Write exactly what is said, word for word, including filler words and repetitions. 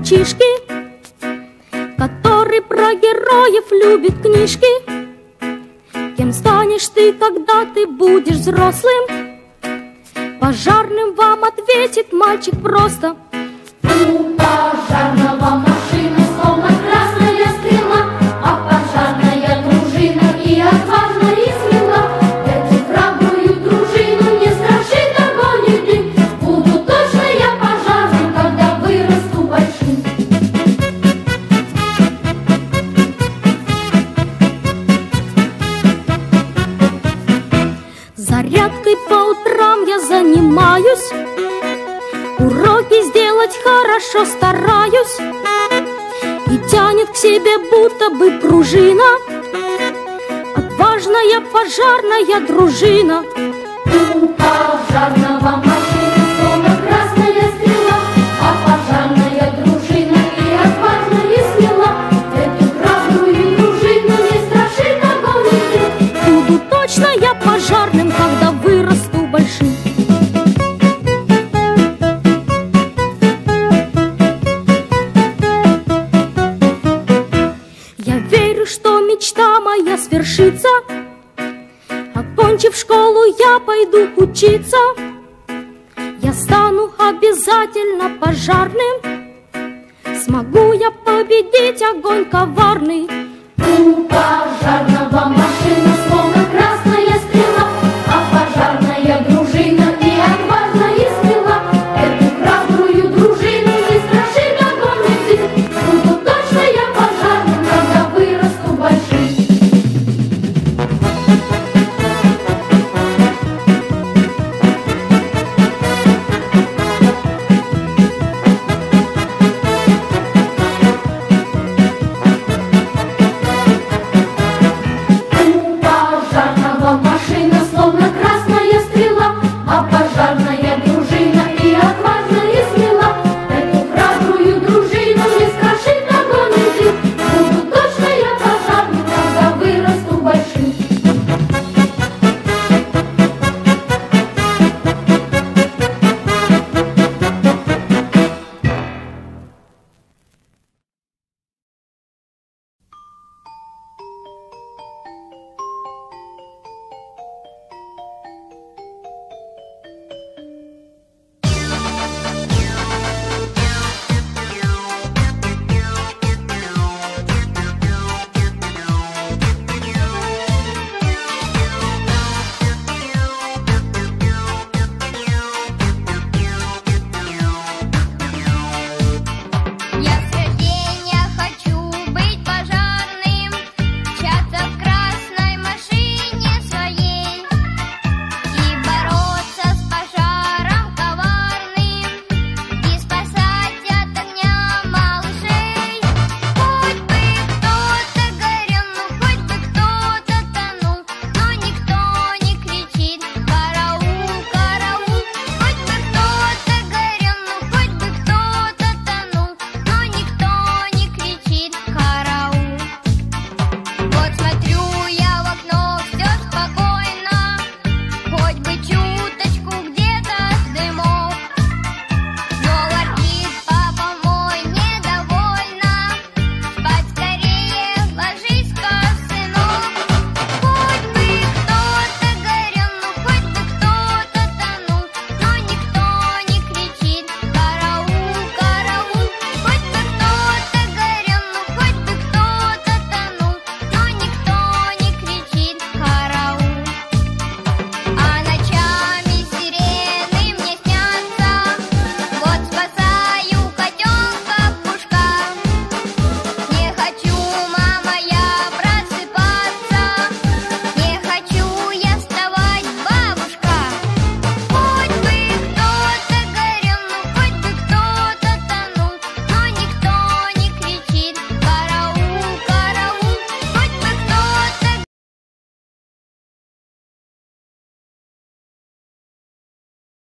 мальчишки, который про героев любит книжки. Кем станешь ты, когда ты будешь взрослым? Пожарным вам ответит мальчик просто: у пожарного машина словно красная стрела, а пожарная дружина и отважна, и смела. Эту храбрую дружину не страшит огонь и дым. Буду точно я пожарным, когда вырасту большим. Зарядкой по утрам я занимаюсь, уроки сделать хорошо стараюсь, и тянет к себе будто бы пружина отважная пожарная дружина. У пожарного машина словно красная стрела, а пожарная дружина и отважна, и смела. Эту храбрую дружину не страшит огонь и дым. Буду точно я пожарным, когда вырасту большим. Я верю, что мечта моя свершится. Окончив школу, я пойду учиться. Я стану обязательно пожарным. Смогу я победить огонь коварный. У пожарного